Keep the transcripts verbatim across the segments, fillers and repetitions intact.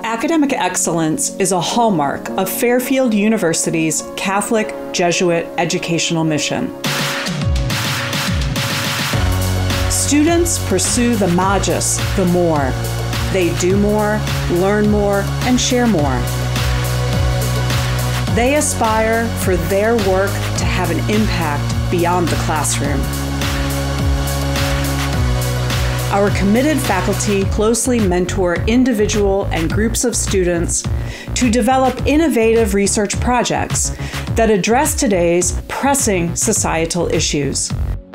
Academic excellence is a hallmark of Fairfield University's Catholic Jesuit educational mission. Students pursue the magis, the more. They do more, learn more, and share more. They aspire for their work to have an impact beyond the classroom. Our committed faculty closely mentor individual and groups of students to develop innovative research projects that address today's pressing societal issues.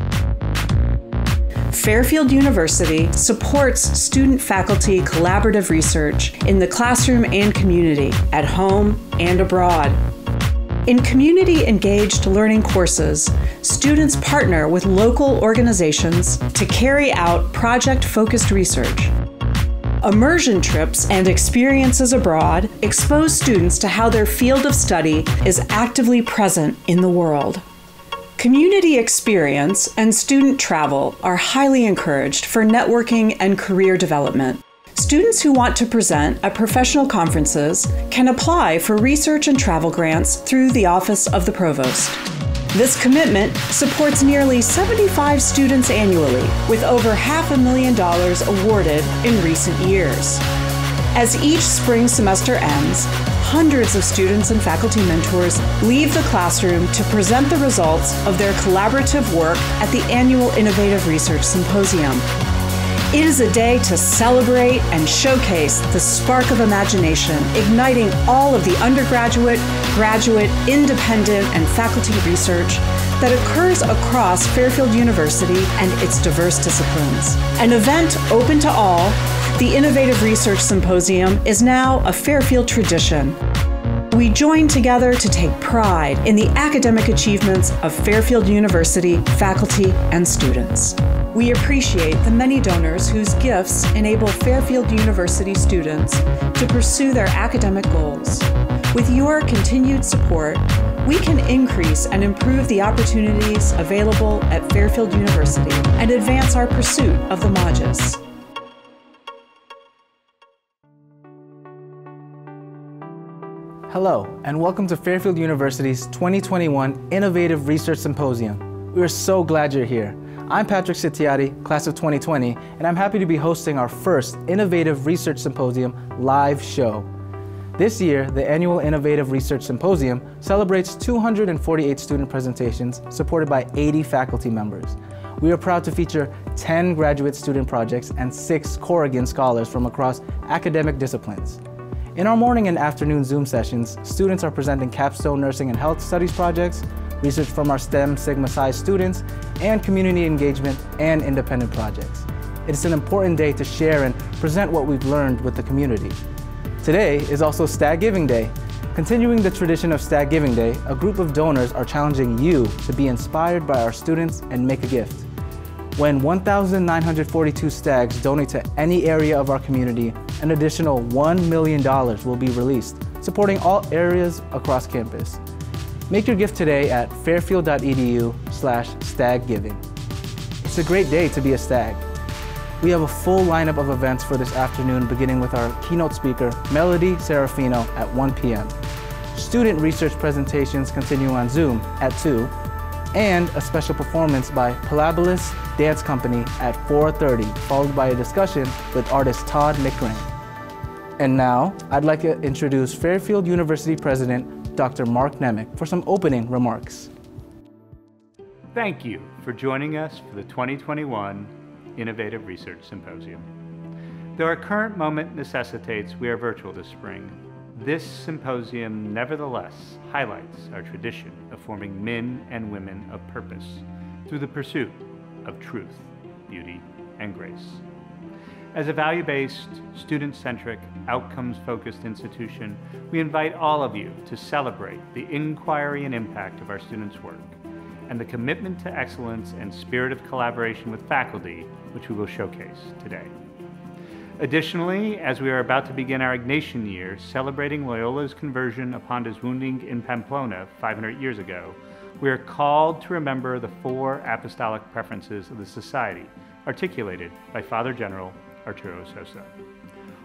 Fairfield University supports student-faculty collaborative research in the classroom and community, at home and abroad. In community-engaged learning courses, students partner with local organizations to carry out project-focused research. Immersion trips and experiences abroad expose students to how their field of study is actively present in the world. Community experience and student travel are highly encouraged for networking and career development. Students who want to present at professional conferences can apply for research and travel grants through the Office of the Provost. This commitment supports nearly seventy-five students annually, with over half a million dollars awarded in recent years. As each spring semester ends, hundreds of students and faculty mentors leave the classroom to present the results of their collaborative work at the annual Innovative Research Symposium. It is a day to celebrate and showcase the spark of imagination, igniting all of the undergraduate, graduate, independent, and faculty research that occurs across Fairfield University and its diverse disciplines. An event open to all, the Innovative Research Symposium is now a Fairfield tradition. We join together to take pride in the academic achievements of Fairfield University faculty and students. We appreciate the many donors whose gifts enable Fairfield University students to pursue their academic goals. With your continued support, we can increase and improve the opportunities available at Fairfield University and advance our pursuit of the magis. Hello, and welcome to Fairfield University's twenty twenty-one Innovative Research Symposium. We are so glad you're here. I'm Patrick Setiadi, class of twenty twenty, and I'm happy to be hosting our first Innovative Research Symposium live show. This year, the annual Innovative Research Symposium celebrates two hundred forty-eight student presentations supported by eighty faculty members. We are proud to feature ten graduate student projects and six Corrigan scholars from across academic disciplines. In our morning and afternoon Zoom sessions, students are presenting capstone nursing and health studies projects, research from our STEM Sigma Psi students, and community engagement and independent projects. It is an important day to share and present what we've learned with the community. Today is also Stag Giving Day. Continuing the tradition of Stag Giving Day, a group of donors are challenging you to be inspired by our students and make a gift. When one thousand nine hundred forty-two stags donate to any area of our community, an additional one million dollars will be released, supporting all areas across campus. Make your gift today at fairfield.edu slash staggiving. It's a great day to be a stag. We have a full lineup of events for this afternoon, beginning with our keynote speaker, Melody Serafino, at one p m Student research presentations continue on Zoom at two, and a special performance by Palabilis Dance Company at four thirty, followed by a discussion with artist Todd McGrain. And now, I'd like to introduce Fairfield University President, Doctor Mark Nemec, for some opening remarks. Thank you for joining us for the twenty twenty-one Innovative Research Symposium. Though our current moment necessitates we are virtual this spring, this symposium nevertheless highlights our tradition of forming men and women of purpose through the pursuit of truth, beauty, and grace. As a value-based, student-centric, outcomes-focused institution, we invite all of you to celebrate the inquiry and impact of our students' work and the commitment to excellence and spirit of collaboration with faculty, which we will showcase today. Additionally, as we are about to begin our Ignatian year, celebrating Loyola's conversion upon his wounding in Pamplona five hundred years ago, we are called to remember the four apostolic preferences of the Society, articulated by Father General Arturo Sosa.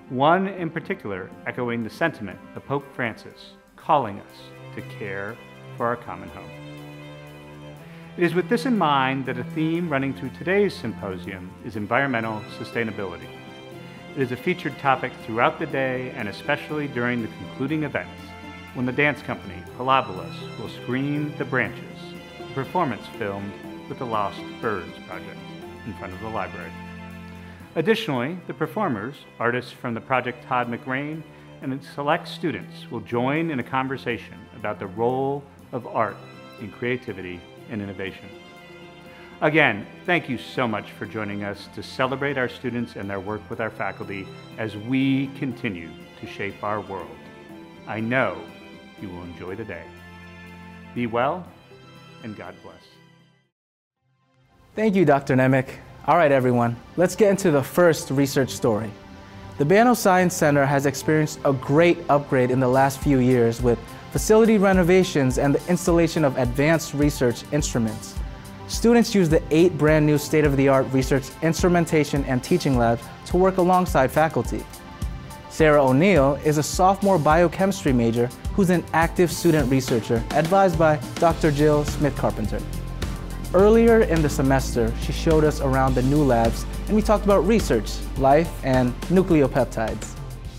one in particular echoing the sentiment of Pope Francis, calling us to care for our common home. It is with this in mind that a theme running through today's symposium is environmental sustainability. It is a featured topic throughout the day and especially during the concluding events, when the dance company Parabolas will screen The Branches, a performance filmed with the Lost Birds Project, in front of the library. Additionally, the performers, artists from the project Todd McRain, and select students will join in a conversation about the role of art in creativity and innovation. Again, thank you so much for joining us to celebrate our students and their work with our faculty as we continue to shape our world. I know you will enjoy the day. Be well, and God bless. Thank you, Doctor Nemec. All right, everyone, let's get into the first research story. The Banno Science Center has experienced a great upgrade in the last few years with facility renovations and the installation of advanced research instruments. Students use the eight brand new state-of-the-art research instrumentation and teaching labs to work alongside faculty. Sarah O'Neill is a sophomore biochemistry major who's an active student researcher advised by Doctor Jill Smith-Carpenter. Earlier in the semester, she showed us around the new labs and we talked about research, life, and nucleopeptides.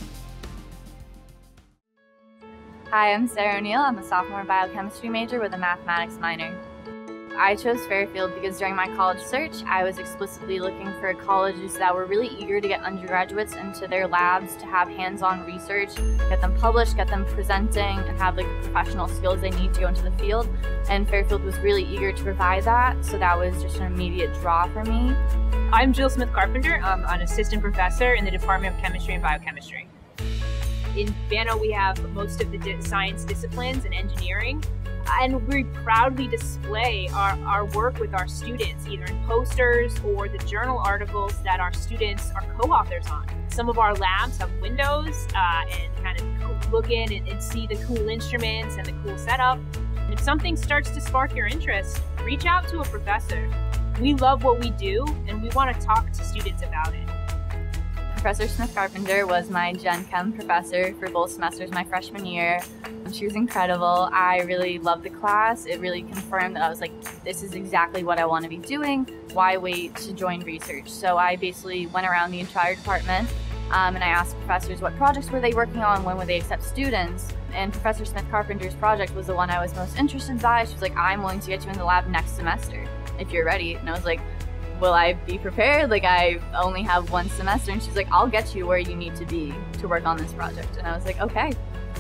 Hi, I'm Sarah O'Neill. I'm a sophomore biochemistry major with a mathematics minor. I chose Fairfield because during my college search, I was explicitly looking for colleges that were really eager to get undergraduates into their labs to have hands-on research, get them published, get them presenting, and have like the professional skills they need to go into the field. And Fairfield was really eager to provide that, so that was just an immediate draw for me. I'm Jill Smith-Carpenter. I'm an assistant professor in the Department of Chemistry and Biochemistry. In Banno, we have most of the di- science disciplines and engineering. And we proudly display our, our work with our students, either in posters or the journal articles that our students are co-authors on. Some of our labs have windows uh, and kind of look in and, and see the cool instruments and the cool setup. And if something starts to spark your interest, reach out to a professor. We love what we do and we want to talk to students about it. Professor Smith-Carpenter was my Gen Chem professor for both semesters my freshman year. She was incredible. I really loved the class. It really confirmed that I was like, this is exactly what I want to be doing. Why wait to join research? So I basically went around the entire department um, and I asked professors what projects were they working on, when would they accept students? And Professor Smith-Carpenter's project was the one I was most interested by. She was like, I'm willing to get you in the lab next semester if you're ready. And I was like, will I be prepared? Like, I only have one semester. And she's like, I'll get you where you need to be to work on this project. And I was like, okay.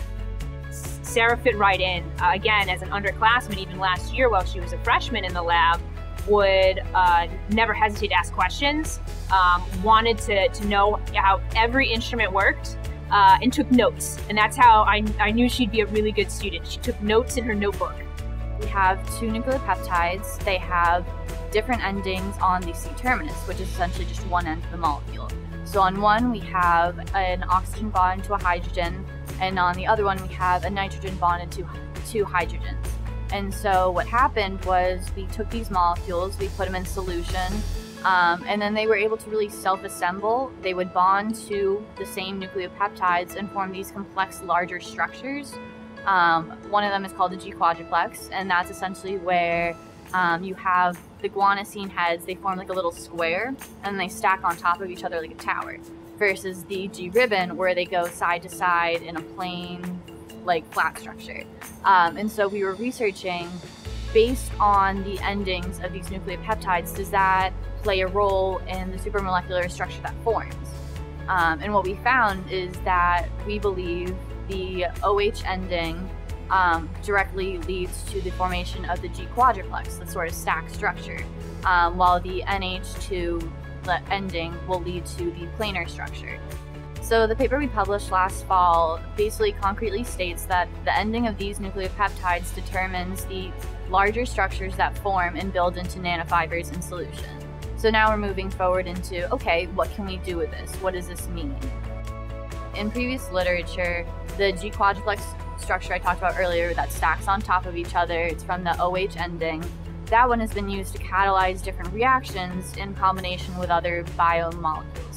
Sarah fit right in. Uh, again, as an underclassman, even last year while she was a freshman in the lab, would uh, never hesitate to ask questions, um, wanted to, to know how every instrument worked, uh, and took notes. And that's how I, I knew she'd be a really good student. She took notes in her notebook. We have two nucleopeptides. They have different endings on the C-terminus, which is essentially just one end of the molecule. So on one, we have an oxygen bond to a hydrogen, and on the other one, we have a nitrogen bonded to two hydrogens. And so what happened was we took these molecules, we put them in solution, um, and then they were able to really self-assemble. They would bond to the same nucleopeptides and form these complex, larger structures. Um, one of them is called the G-quadruplex, and that's essentially where um, you have the guanosine heads. They form like a little square, and they stack on top of each other like a tower, versus the G-ribbon, where they go side to side in a plain, like, flat structure. Um, and so we were researching, based on the endings of these nucleopeptides, does that play a role in the supramolecular structure that forms? Um, and what we found is that we believe the O H ending um, directly leads to the formation of the G quadruplex, the sort of stacked structure, um, while the N H two ending will lead to the planar structure. So the paper we published last fall basically concretely states that the ending of these nucleopeptides determines the larger structures that form and build into nanofibers in solution. So now we're moving forward into, okay, what can we do with this? What does this mean? In previous literature, the G quadruplex structure I talked about earlier that stacks on top of each other, it's from the O H ending. That one has been used to catalyze different reactions in combination with other biomolecules.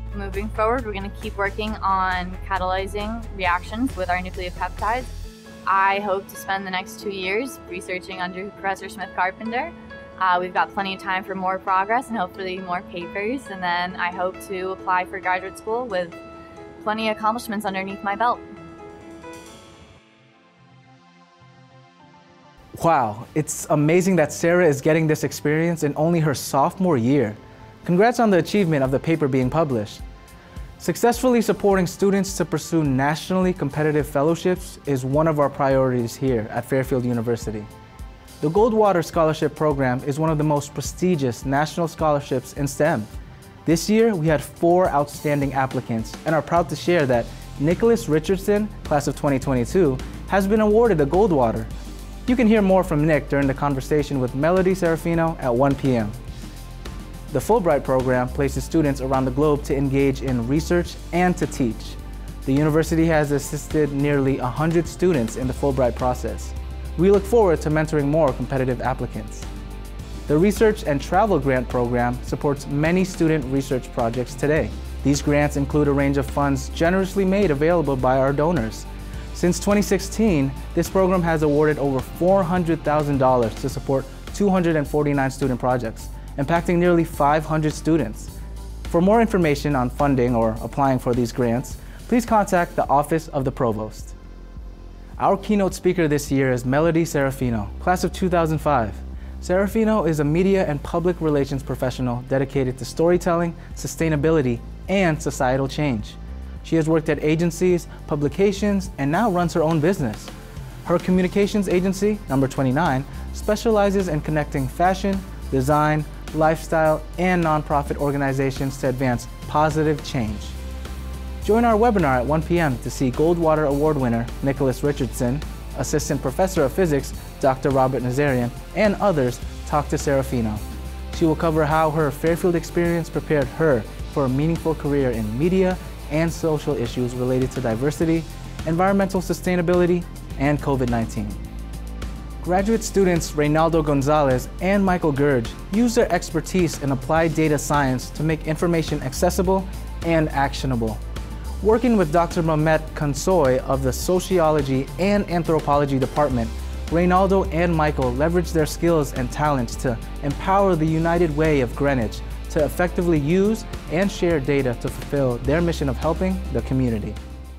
Moving forward, we're going to keep working on catalyzing reactions with our nucleopeptides. I hope to spend the next two years researching under Professor Smith-Carpenter. Uh, we've got plenty of time for more progress and hopefully more papers, and then I hope to apply for graduate school with plenty of accomplishments underneath my belt. Wow, it's amazing that Sarah is getting this experience in only her sophomore year. Congrats on the achievement of the paper being published. Successfully supporting students to pursue nationally competitive fellowships is one of our priorities here at Fairfield University. The Goldwater Scholarship Program is one of the most prestigious national scholarships in STEM. This year, we had four outstanding applicants and are proud to share that Nicholas Richardson, class of twenty twenty-two, has been awarded the Goldwater. You can hear more from Nick during the conversation with Melody Serafino at one p m The Fulbright program places students around the globe to engage in research and to teach. The university has assisted nearly one hundred students in the Fulbright process. We look forward to mentoring more competitive applicants. The Research and Travel Grant Program supports many student research projects today. These grants include a range of funds generously made available by our donors. Since twenty sixteen, this program has awarded over four hundred thousand dollars to support two hundred forty-nine student projects, impacting nearly five hundred students. For more information on funding or applying for these grants, please contact the Office of the Provost. Our keynote speaker this year is Melody Serafino, class of two thousand five. Serafino is a media and public relations professional dedicated to storytelling, sustainability, and societal change. She has worked at agencies, publications, and now runs her own business. Her communications agency, number twenty-nine, specializes in connecting fashion, design, lifestyle, and nonprofit organizations to advance positive change. Join our webinar at one p m to see Goldwater Award winner Nicholas Richardson, Assistant Professor of Physics Doctor Robert Nazarian, and others talk to Serafino. She will cover how her Fairfield experience prepared her for a meaningful career in media and social issues related to diversity, environmental sustainability, and COVID nineteen. Graduate students Reinaldo Gonzales and Michael Gurge use their expertise in applied data science to make information accessible and actionable. Working with Doctor Mehmet Cansoy of the Sociology and Anthropology Department, Reinaldo and Michael leverage their skills and talents to empower the United Way of Greenwich to effectively use and share data to fulfill their mission of helping the community.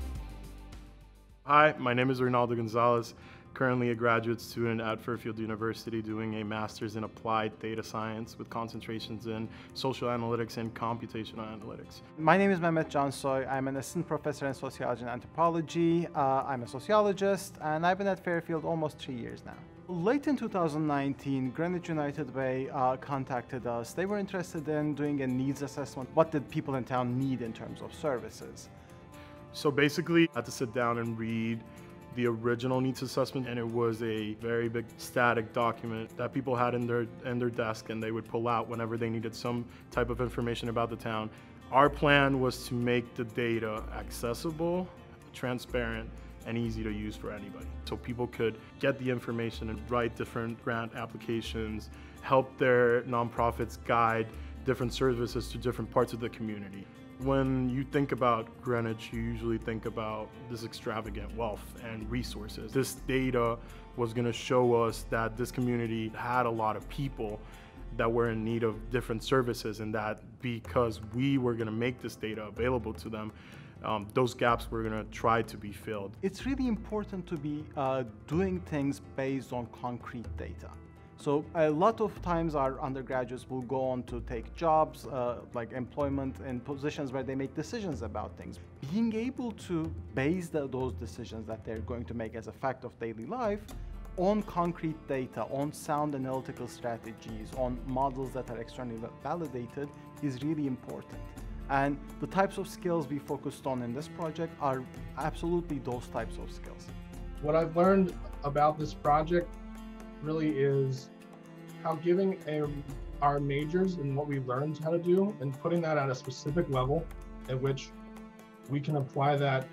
Hi, my name is Reinaldo Gonzales, currently a graduate student at Fairfield University doing a master's in applied data science with concentrations in social analytics and computational analytics. My name is Mehmet Cansoy. I'm an assistant professor in sociology and anthropology. Uh, I'm a sociologist, and I've been at Fairfield almost three years now. Late in two thousand nineteen, Greenwich United Way uh, contacted us. They were interested in doing a needs assessment. What did people in town need in terms of services? So basically, I had to sit down and read the original needs assessment, and it was a very big static document that people had in their in their desk, and they would pull out whenever they needed some type of information about the town. Our plan was to make the data accessible, transparent, and easy to use for anybody. So people could get the information and write different grant applications, help their nonprofits guide different services to different parts of the community. When you think about Greenwich, you usually think about this extravagant wealth and resources. This data was going to show us that this community had a lot of people that were in need of different services, and that because we were going to make this data available to them, um, those gaps were going to try to be filled. It's really important to be uh, doing things based on concrete data. So a lot of times our undergraduates will go on to take jobs, uh, like employment in positions where they make decisions about things. Being able to base the, those decisions that they're going to make as a fact of daily life on concrete data, on sound analytical strategies, on models that are externally validated is really important. And the types of skills we focused on in this project are absolutely those types of skills. What I've learned about this project really is how giving a, our majors and what we learned how to do and putting that at a specific level at which we can apply that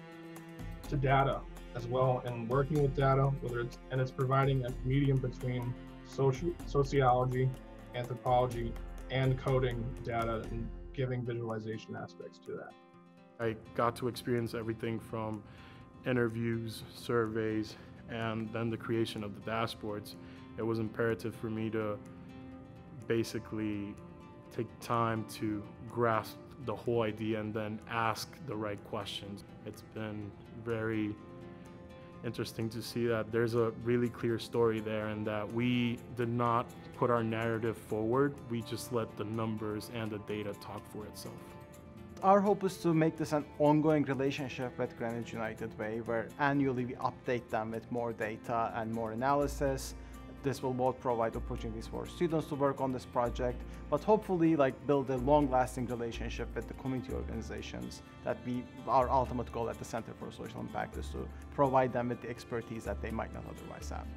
to data as well, and working with data, whether it's, and it's providing a medium between social, sociology, anthropology, and coding data, and giving visualization aspects to that. I got to experience everything from interviews, surveys, and then the creation of the dashboards. It was imperative for me to basically take time to grasp the whole idea and then ask the right questions. It's been very interesting to see that there's a really clear story there and that we did not put our narrative forward. We just let the numbers and the data talk for itself. Our hope is to make this an ongoing relationship with Greenwich United Way, where annually we update them with more data and more analysis. This will both provide opportunities for students to work on this project, but hopefully like build a long-lasting relationship with the community organizations that we, our ultimate goal at the Center for Social Impact is to provide them with the expertise that they might not otherwise have.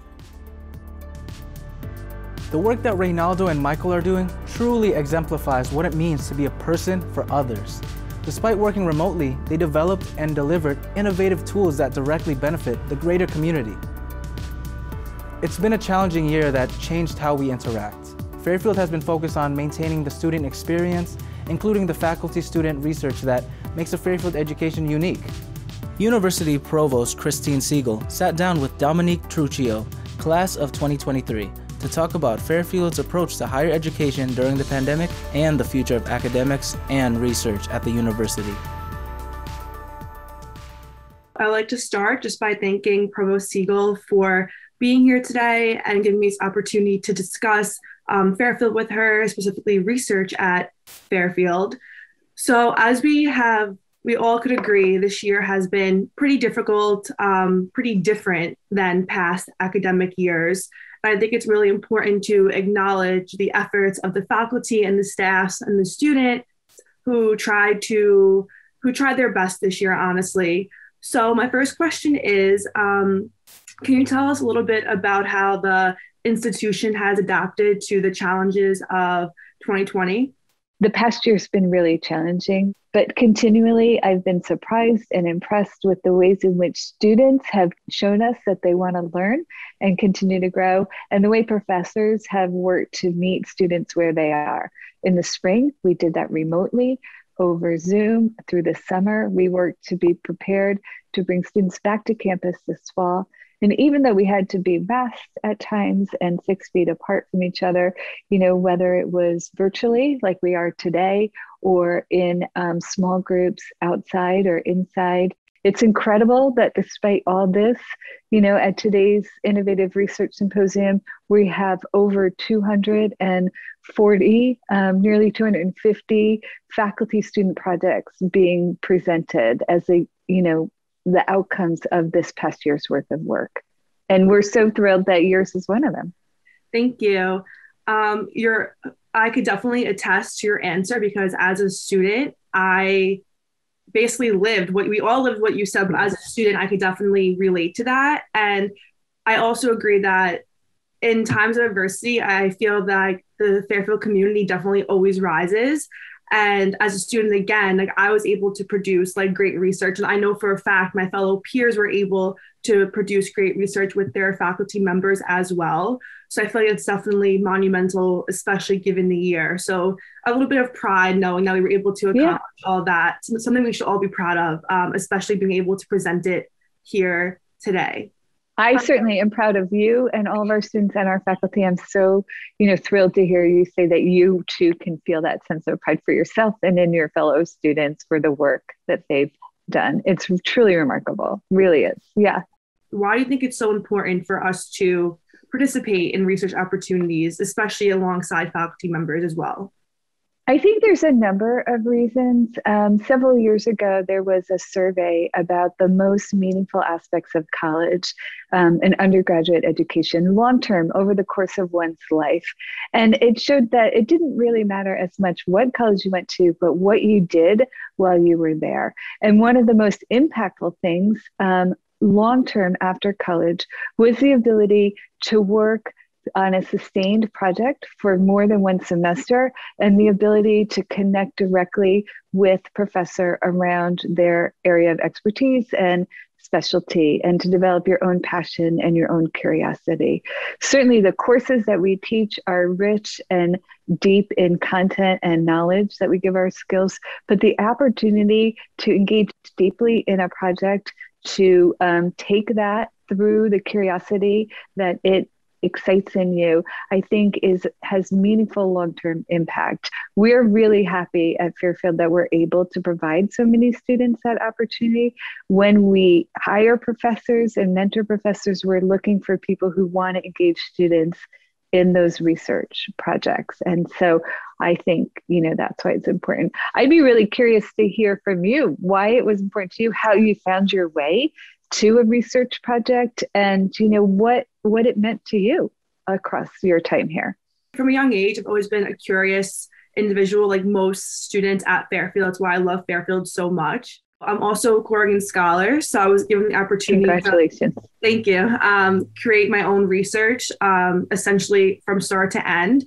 The work that Reinaldo and Michael are doing truly exemplifies what it means to be a person for others. Despite working remotely, they developed and delivered innovative tools that directly benefit the greater community. It's been a challenging year that changed how we interact. Fairfield has been focused on maintaining the student experience, including the faculty-student research that makes a Fairfield education unique. University Provost Christine Siegel sat down with Dominique Trucchio, class of twenty twenty-three, to talk about Fairfield's approach to higher education during the pandemic and the future of academics and research at the university. I'd like to start just by thanking Provost Siegel for being here today and giving me this opportunity to discuss um, Fairfield with her, specifically research at Fairfield. So as we have, we all could agree this year has been pretty difficult, um, pretty different than past academic years. I think it's really important to acknowledge the efforts of the faculty and the staffs and the students who tried to, who tried their best this year, honestly. So my first question is, um, can you tell us a little bit about how the institution has adapted to the challenges of twenty twenty? The past year's been really challenging, but continually I've been surprised and impressed with the ways in which students have shown us that they want to learn and continue to grow, and the way professors have worked to meet students where they are. In the spring, we did that remotely over Zoom. Through the summer, we worked to be prepared to bring students back to campus this fall. And even though we had to be masked at times and six feet apart from each other, you know, whether it was virtually like we are today or in um, small groups outside or inside, it's incredible that despite all this, you know, at today's Innovative Research Symposium, we have over two hundred forty, um, nearly two hundred fifty faculty student projects being presented as a, you know, the outcomes of this past year's worth of work. And we're so thrilled that yours is one of them. Thank you. Um, you're, I could definitely attest to your answer because as a student, I basically lived what we all lived what you said, but as a student, I could definitely relate to that. And I also agree that in times of adversity, I feel that the Fairfield community definitely always rises. And as a student, again, like I was able to produce like great research. And I know for a fact my fellow peers were able to produce great research with their faculty members as well. So I feel like it's definitely monumental, especially given the year. So a little bit of pride knowing that we were able to accomplish yeah. all that. Something we should all be proud of, um, especially being able to present it here today. I certainly am proud of you and all of our students and our faculty. I'm so, you know, thrilled to hear you say that you too can feel that sense of pride for yourself and in your fellow students for the work that they've done. It's truly remarkable, really is. Yeah. Why do you think it's so important for us to participate in research opportunities, especially alongside faculty members as well? I think there's a number of reasons. Um, several years ago, there was a survey about the most meaningful aspects of college um, and undergraduate education long-term over the course of one's life. And it showed that it didn't really matter as much what college you went to, but what you did while you were there. And one of the most impactful things um, long-term after college was the ability to work on a sustained project for more than one semester and the ability to connect directly with professor around their area of expertise and specialty and to develop your own passion and your own curiosity. Certainly the courses that we teach are rich and deep in content and knowledge that we give our skills, but the opportunity to engage deeply in a project, to um, take that through the curiosity that it excites in you, I think is has meaningful long-term impact. We're really happy at Fairfield that we're able to provide so many students that opportunity. When we hire professors and mentor professors, we're looking for people who want to engage students in those research projects. And so I think, you know, that's why it's important. I'd be really curious to hear from you why it was important to you, how you found your way to a research project, and you know what what it meant to you across your time here. From a young age, I've always been a curious individual, like most students at Fairfield. That's why I love Fairfield so much. I'm also a Corrigan Scholar, so I was given the opportunity. Congratulations. To, thank you. Um, create my own research, um, essentially from start to end.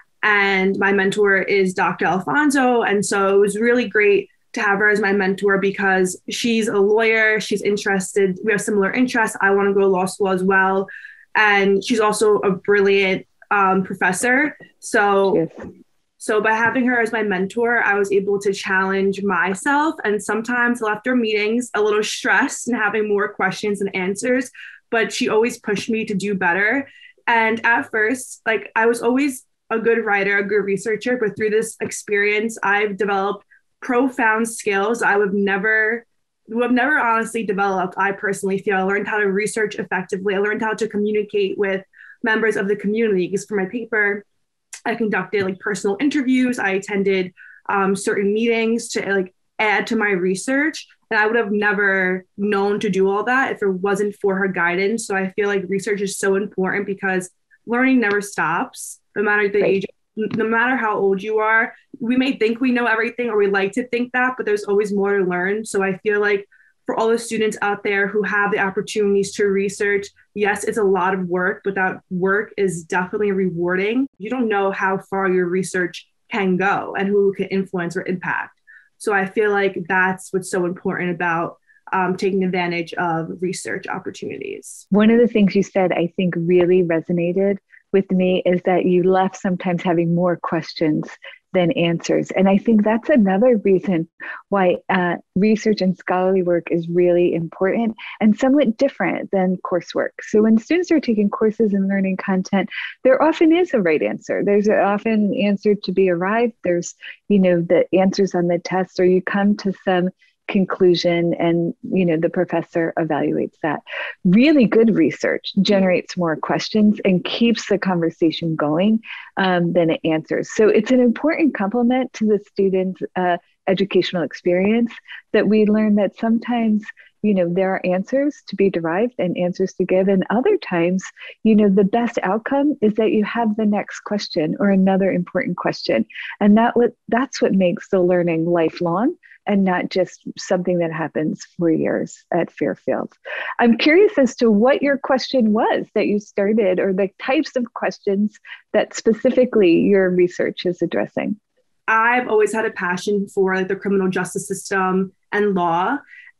And my mentor is Doctor Alfonso, and so it was really great to have her as my mentor because she's a lawyer. She's interested. We have similar interests. I want to go to law school as well. And she's also a brilliant um, professor. So, yes. so by having her as my mentor, I was able to challenge myself. And sometimes left our meetings a little stressed and having more questions and answers, but she always pushed me to do better. And at first, like I was always a good writer, a good researcher, but through this experience, I've developed profound skills I would never, would have never honestly developed. I personally feel I learned how to research effectively. I learned how to communicate with members of the community because for my paper, I conducted like personal interviews. I attended um, certain meetings to like add to my research. And I would have never known to do all that if it wasn't for her guidance. So I feel like research is so important because learning never stops, no matter the right. age. No matter how old you are, we may think we know everything or we like to think that, but there's always more to learn. So I feel like for all the students out there who have the opportunities to research, yes, it's a lot of work, but that work is definitely rewarding. You don't know how far your research can go and who it can influence or impact. So I feel like that's what's so important about um, taking advantage of research opportunities. One of the things you said, I think really resonated with me is that you left sometimes having more questions than answers. And I think that's another reason why uh, research and scholarly work is really important and somewhat different than coursework. So when students are taking courses and learning content, there often is a right answer. There's often an answer to be arrived. There's, you know, the answers on the test, or you come to some conclusion and, you know, the professor evaluates that. Really good research generates more questions and keeps the conversation going um, than it answers. So it's an important complement to the student's uh, educational experience that we learn that sometimes, you know, there are answers to be derived and answers to give. And other times, you know, the best outcome is that you have the next question or another important question. And that what that's what makes the learning lifelong and not just something that happens for years at Fairfield. I'm curious as to what your question was that you started, or the types of questions that specifically your research is addressing. I've always had a passion for like the criminal justice system and law.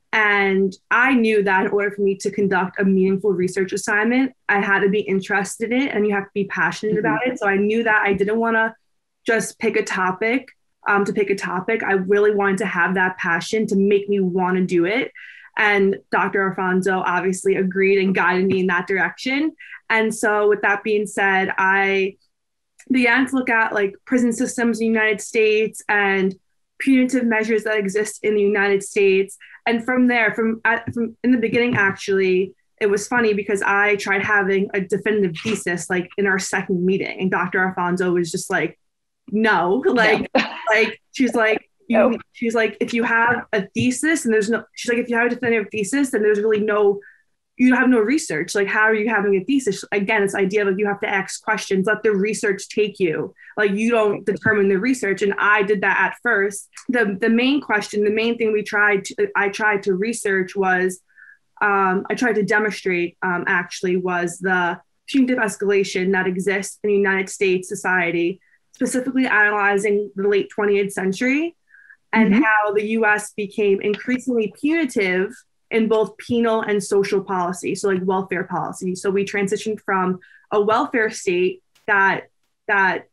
And I knew that in order for me to conduct a meaningful research assignment, I had to be interested in it and you have to be passionate mm-hmm. about it. So I knew that I didn't want to just pick a topic um, to pick a topic. I really wanted to have that passion to make me want to do it. And Doctor Alfonso obviously agreed and guided me in that direction. And so with that being said, I began to look at like prison systems in the United States and punitive measures that exist in the United States. And from there, from, at, from in the beginning, actually, it was funny because I tried having a definitive thesis like in our second meeting, and Doctor Alfonso was just like, no, like, no. like she's like, you, no. she's like, if you have a thesis and there's no, she's like, if you have a definitive thesis, then there's really no, you have no research. Like, how are you having a thesis? Again, it's the idea of you have to ask questions, let the research take you. Like, you don't determine the research. And I did that at first. The the main question, the main thing we tried to, I tried to research was, um, I tried to demonstrate um, actually was the punitive escalation that exists in the United States society, specifically analyzing the late twentieth century and mm-hmm. how the U S became increasingly punitive in both penal and social policy, so like welfare policy. So we transitioned from a welfare state that that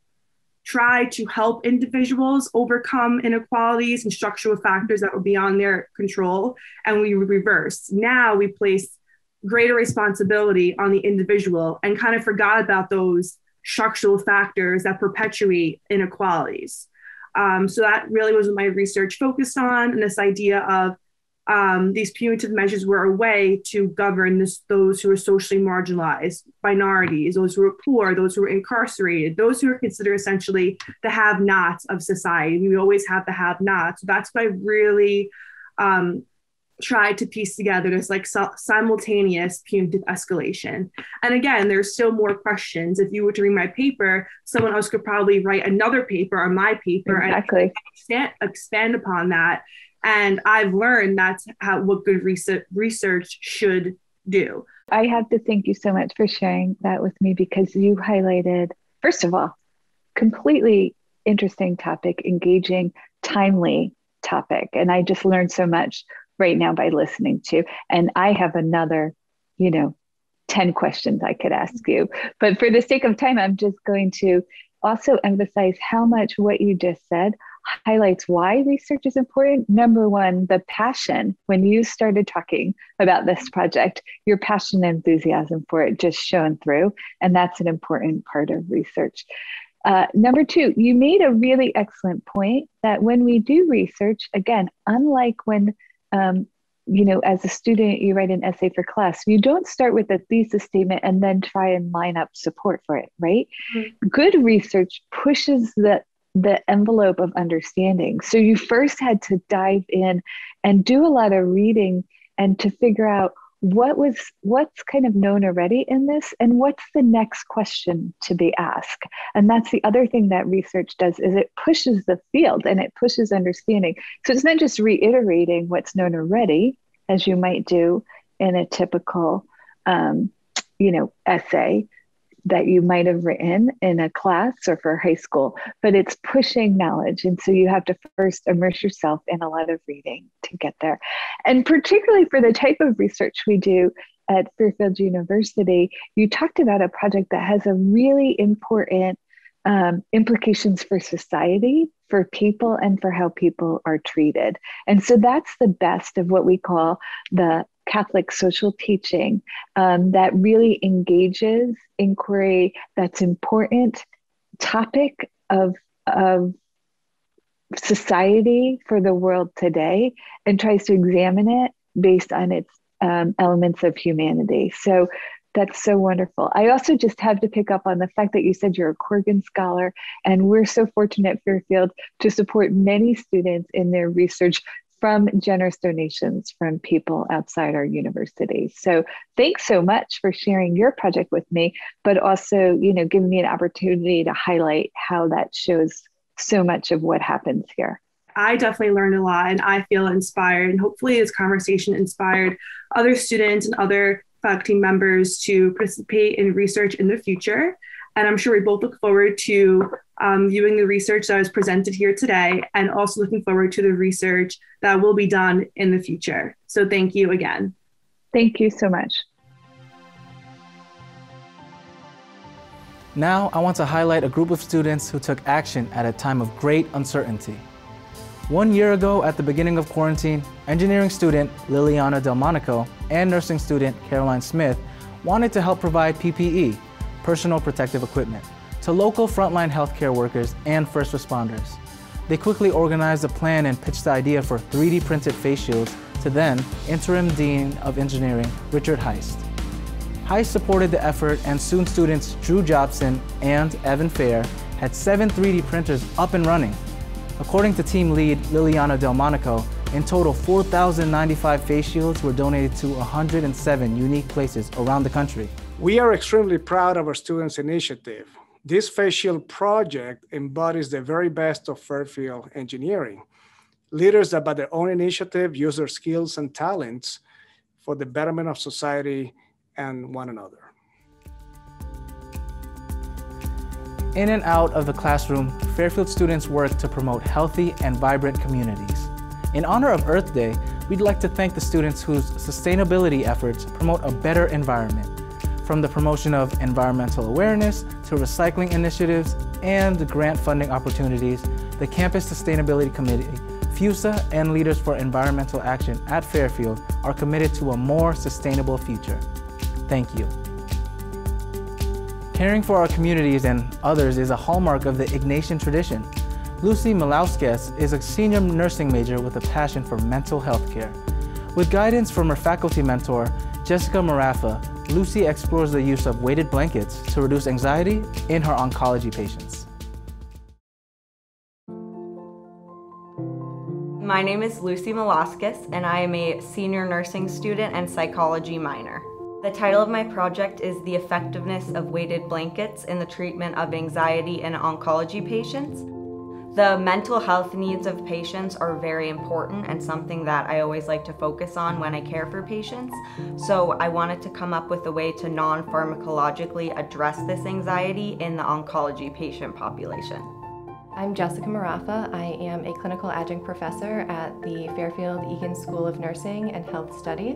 tried to help individuals overcome inequalities and structural factors that were beyond their control, and we reversed. Now we place greater responsibility on the individual and kind of forgot about those structural factors that perpetuate inequalities. Um, so that really was what my research focused on, and this idea of um, these punitive measures were a way to govern this, those who are socially marginalized, minorities, those who are poor, those who are incarcerated, those who are considered essentially the have-nots of society. We always have the have-nots. That's what I really um, tried to piece together, this like simultaneous punitive escalation. And again, there's still more questions. If you were to read my paper, someone else could probably write another paper on my paper exactly. and expand, expand upon that. And I've learned that's how what good research, research should do. I have to thank you so much for sharing that with me, because you highlighted, first of all, completely interesting topic, engaging, timely topic. And I just learned so much right now by listening to, and I have another, you know, ten questions I could ask you, but for the sake of time, I'm just going to also emphasize how much what you just said highlights why research is important. Number one, the passion. When you started talking about this project, your passion and enthusiasm for it just shone through, and that's an important part of research. Uh, number two, you made a really excellent point that when we do research, again, unlike when Um, you know, as a student, you write an essay for class, you don't start with a thesis statement and then try and line up support for it, right? Mm-hmm. Good research pushes the, the envelope of understanding. So you first had to dive in and do a lot of reading and to figure out what was, what's kind of known already in this, and what's the next question to be asked. And that's the other thing that research does, is it pushes the field and it pushes understanding. So it's not just reiterating what's known already, as you might do in a typical, um, you know, essay that you might have written in a class or for high school, but it's pushing knowledge. And so you have to first immerse yourself in a lot of reading to get there. And particularly for the type of research we do at Fairfield University, you talked about a project that has a really important um, implications for society, for people, and for how people are treated. And so that's the best of what we call the Catholic social teaching, um, that really engages inquiry, that's important topic of, of society for the world today, and tries to examine it based on its um, elements of humanity. So that's so wonderful. I also just have to pick up on the fact that you said you're a Corrigan Scholar, and we're so fortunate at Fairfield to support many students in their research from generous donations from people outside our university. So thanks so much for sharing your project with me, but also, you know, giving me an opportunity to highlight how that shows so much of what happens here. I definitely learned a lot, and I feel inspired, and hopefully this conversation inspired other students and other faculty members to participate in research in the future. And I'm sure we both look forward to um, viewing the research that was presented here today, and also looking forward to the research that will be done in the future. So thank you again. Thank you so much. Now I want to highlight a group of students who took action at a time of great uncertainty. One year ago, at the beginning of quarantine, engineering student Lilliana Delmonico and nursing student Caroline Smith wanted to help provide P P E, personal protective equipment, to local frontline healthcare workers and first responders. They quickly organized a plan and pitched the idea for three D printed face shields to then interim Dean of Engineering, Richard Heist. Heist supported the effort, and soon students Drew Jobson and Evan Fair had seven three D printers up and running. According to team lead Lilliana Delmonico, in total four thousand ninety-five face shields were donated to one hundred seven unique places around the country. We are extremely proud of our students' initiative. This face shield project embodies the very best of Fairfield engineering. Leaders that by their own initiative use their skills and talents for the betterment of society and one another. In and out of the classroom, Fairfield students work to promote healthy and vibrant communities. In honor of Earth Day, we'd like to thank the students whose sustainability efforts promote a better environment, from the promotion of environmental awareness to recycling initiatives and grant funding opportunities. The Campus Sustainability Committee, FUSA, and Leaders for Environmental Action at Fairfield are committed to a more sustainable future. Thank you. Caring for our communities and others is a hallmark of the Ignatian tradition. Lucy Milauskas is a senior nursing major with a passion for mental health care. With guidance from her faculty mentor, Jessica Marraffa, Lucy explores the use of weighted blankets to reduce anxiety in her oncology patients. My name is Lucy Milauskas, and I am a senior nursing student and psychology minor. The title of my project is The Effectiveness of Weighted Blankets in the Treatment of Anxiety in Oncology Patients. The mental health needs of patients are very important and something that I always like to focus on when I care for patients. So I wanted to come up with a way to non-pharmacologically address this anxiety in the oncology patient population. I'm Jessica Marraffa. I am a clinical adjunct professor at the Fairfield Egan School of Nursing and Health Studies.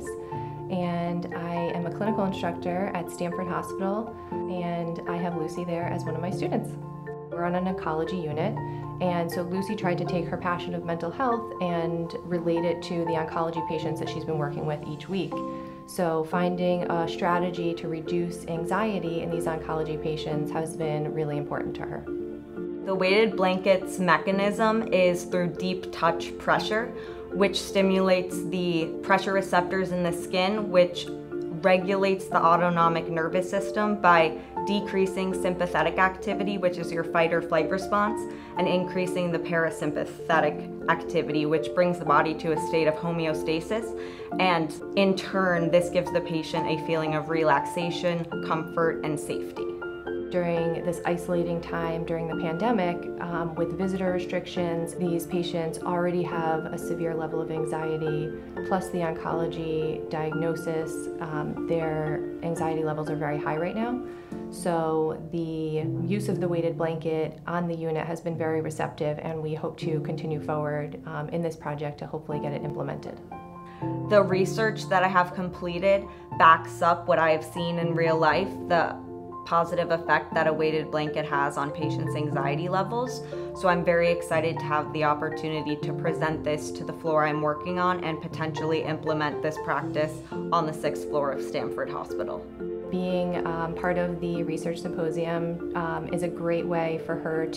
And I am a clinical instructor at Stamford Hospital, and I have Lucy there as one of my students. We're on an oncology unit, and so Lucy tried to take her passion of mental health and relate it to the oncology patients that she's been working with each week. So finding a strategy to reduce anxiety in these oncology patients has been really important to her. The weighted blankets mechanism is through deep touch pressure, which stimulates the pressure receptors in the skin, which regulates the autonomic nervous system by decreasing sympathetic activity, which is your fight or flight response, and increasing the parasympathetic activity, which brings the body to a state of homeostasis. And in turn, this gives the patient a feeling of relaxation, comfort, and safety. During this isolating time during the pandemic, um, with visitor restrictions, these patients already have a severe level of anxiety, plus the oncology diagnosis. Um, their anxiety levels are very high right now. So the use of the weighted blanket on the unit has been very receptive, and we hope to continue forward um, in this project to hopefully get it implemented. The research that I have completed backs up what I have seen in real life, the positive effect that a weighted blanket has on patients' anxiety levels. So I'm very excited to have the opportunity to present this to the floor I'm working on and potentially implement this practice on the sixth floor of Stamford Hospital. Being um, part of the research symposium um, is a great way for her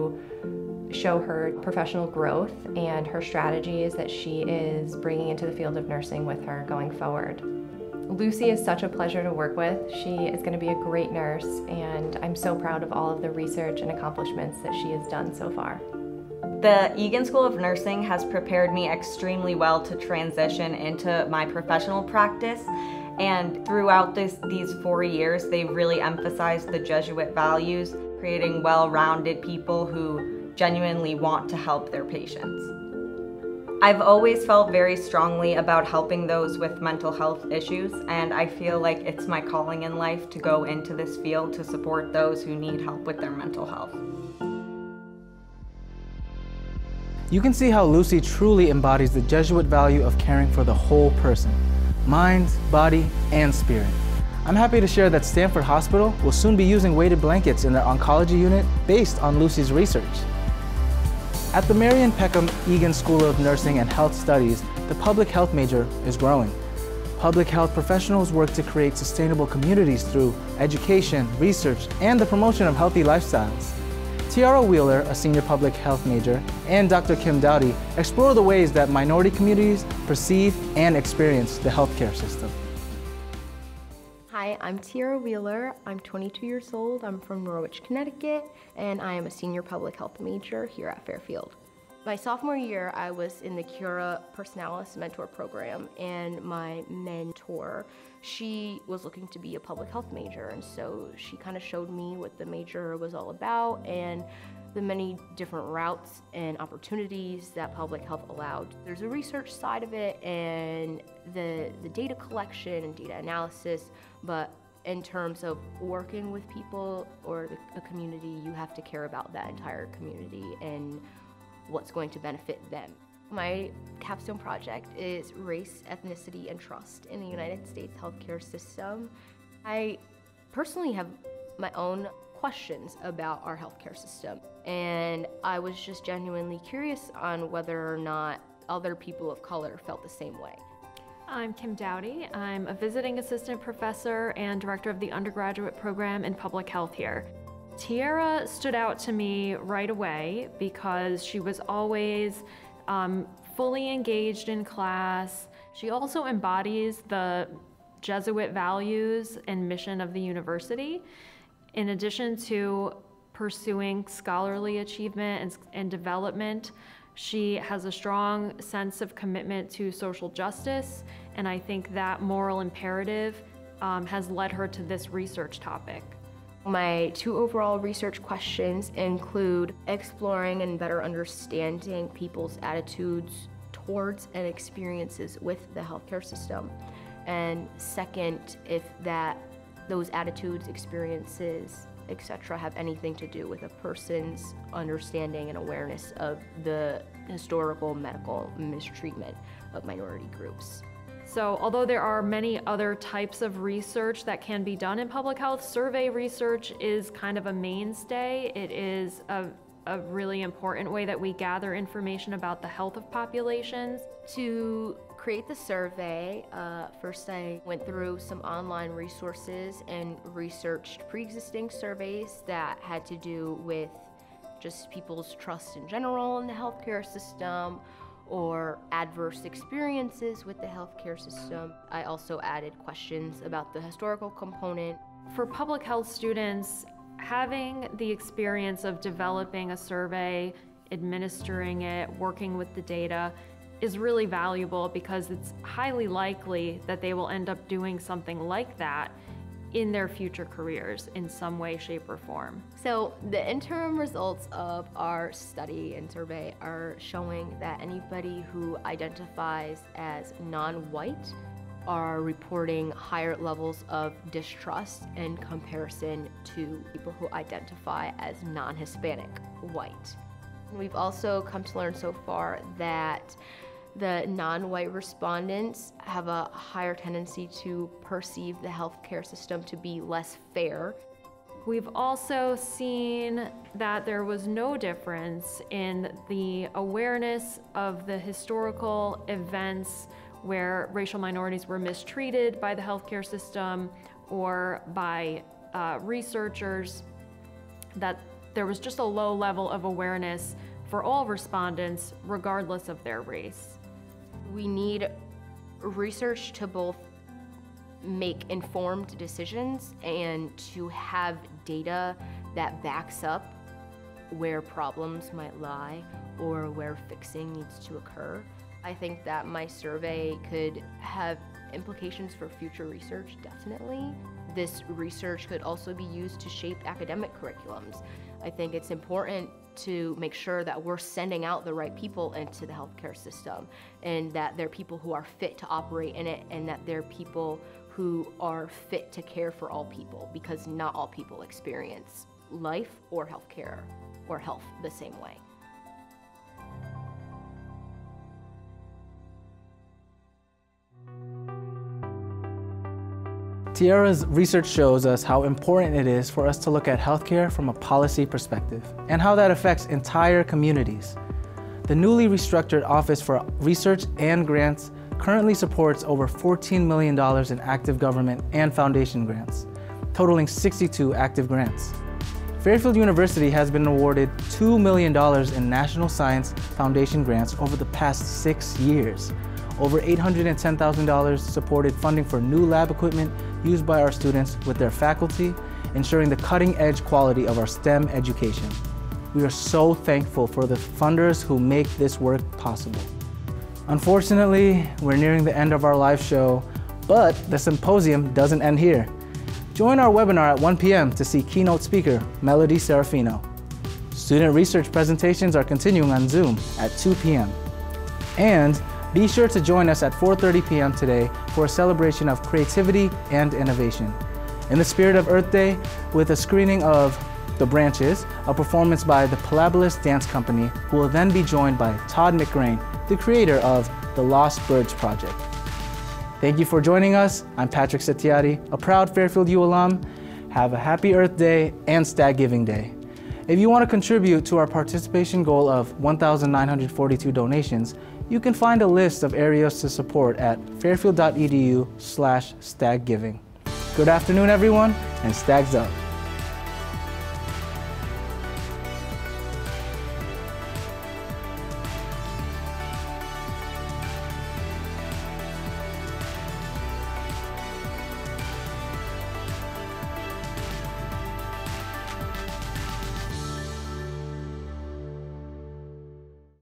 to show her professional growth and her strategies that she is bringing into the field of nursing with her going forward. Lucy is such a pleasure to work with. She is going to be a great nurse, and I'm so proud of all of the research and accomplishments that she has done so far. The Egan School of Nursing has prepared me extremely well to transition into my professional practice, and throughout this, these four years, they've really emphasized the Jesuit values, creating well-rounded people who genuinely want to help their patients. I've always felt very strongly about helping those with mental health issues, and I feel like it's my calling in life to go into this field to support those who need help with their mental health. You can see how Lucy truly embodies the Jesuit value of caring for the whole person, mind, body, and spirit. I'm happy to share that Stamford Hospital will soon be using weighted blankets in their oncology unit based on Lucy's research. At the Marion Peckham Egan School of Nursing and Health Studies, the public health major is growing. Public health professionals work to create sustainable communities through education, research, and the promotion of healthy lifestyles. Tiara Wheeler, a senior public health major, and Doctor Kim Doughty explore the ways that minority communities perceive and experience the healthcare system. Hi, I'm Tiara Wheeler. I'm twenty-two years old. I'm from Norwich, Connecticut, and I am a senior public health major here at Fairfield. My sophomore year, I was in the Cura Personalis Mentor Program, and my mentor, she was looking to be a public health major, and so she kind of showed me what the major was all about and the many different routes and opportunities that public health allowed. There's a research side of it and the, the data collection and data analysis, but in terms of working with people or the, a community, you have to care about that entire community and what's going to benefit them. My capstone project is Race, Ethnicity, and Trust in the United States Healthcare System. I personally have my own questions about our healthcare system, and I was just genuinely curious on whether or not other people of color felt the same way. I'm Kim Doughty. I'm a visiting assistant professor and director of the undergraduate program in public health here. Tiara stood out to me right away because she was always um, fully engaged in class. She also embodies the Jesuit values and mission of the university. In addition to pursuing scholarly achievement and, and development, she has a strong sense of commitment to social justice, and I think that moral imperative um, has led her to this research topic. My two overall research questions include exploring and better understanding people's attitudes towards and experiences with the healthcare system, and second, if that those attitudes, experiences, et cetera have anything to do with a person's understanding and awareness of the historical medical mistreatment of minority groups. So although there are many other types of research that can be done in public health, survey research is kind of a mainstay. It is a, a really important way that we gather information about the health of populations. To create the survey, uh, first I went through some online resources and researched pre-existing surveys that had to do with just people's trust in general in the healthcare system or adverse experiences with the healthcare system. I also added questions about the historical component. For public health students, having the experience of developing a survey, administering it, working with the data, is really valuable because it's highly likely that they will end up doing something like that in their future careers in some way, shape, or form. So the interim results of our study and survey are showing that anybody who identifies as non-white are reporting higher levels of distrust in comparison to people who identify as non-Hispanic white. We've also come to learn so far that the non-white respondents have a higher tendency to perceive the healthcare system to be less fair. We've also seen that there was no difference in the awareness of the historical events where racial minorities were mistreated by the healthcare system or by uh, researchers, that there was just a low level of awareness for all respondents, regardless of their race. We need research to both make informed decisions and to have data that backs up where problems might lie or where fixing needs to occur. I think that my survey could have implications for future research, definitely. This research could also be used to shape academic curriculums. I think it's important to make sure that we're sending out the right people into the healthcare system and that they're people who are fit to operate in it and that they're people who are fit to care for all people, because not all people experience life or healthcare or health the same way. Tiara's research shows us how important it is for us to look at healthcare from a policy perspective and how that affects entire communities. The newly restructured Office for Research and Grants currently supports over fourteen million dollars in active government and foundation grants, totaling sixty-two active grants. Fairfield University has been awarded two million dollars in National Science Foundation grants over the past six years. Over eight hundred ten thousand dollars supported funding for new lab equipment used by our students with their faculty, ensuring the cutting-edge quality of our STEM education. We are so thankful for the funders who make this work possible. Unfortunately, we're nearing the end of our live show, but the symposium doesn't end here. Join our webinar at one p m to see keynote speaker Melody Serafino. Student research presentations are continuing on Zoom at two p m And be sure to join us at four thirty p m today for a celebration of creativity and innovation. In the spirit of Earth Day, with a screening of The Branches, a performance by the Palabulous Dance Company, who will then be joined by Todd McGrain the creator of the Lost Birds Project. Thank you for joining us. I'm Patrick Setiadi, a proud Fairfield U alum. Have a happy Earth Day and Stag Giving Day. If you want to contribute to our participation goal of one thousand nine hundred forty-two donations, you can find a list of areas to support at fairfield dot e d u slash stag giving. Good afternoon, everyone, and Stags up.